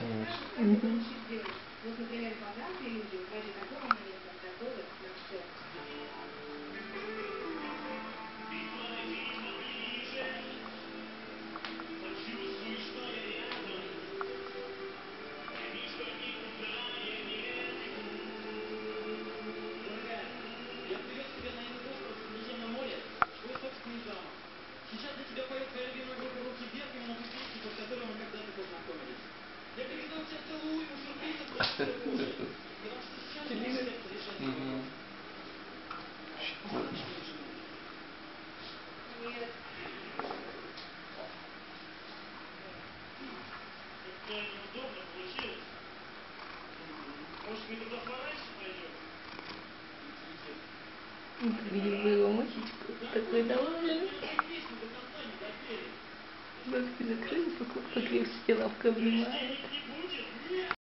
Мгм. Я привез тебя на этот остров в Средиземном море, свой собственный замок. Сейчас для тебя поет твоя любимая группа «Руки вверх», именно ту песню, под которой мы когда-то познакомились. Я приготовил тебе целую уйму сюрпризов для скорой позже, потому что сейчас мой сердце решает вопрос. Станешь моей женой? Нет. Как-то неудобно получилось. Может, мы туда пораньше пойдем? Видел Рома, такой довольный. Глазки закрыли, покрепче лапкой обнимает.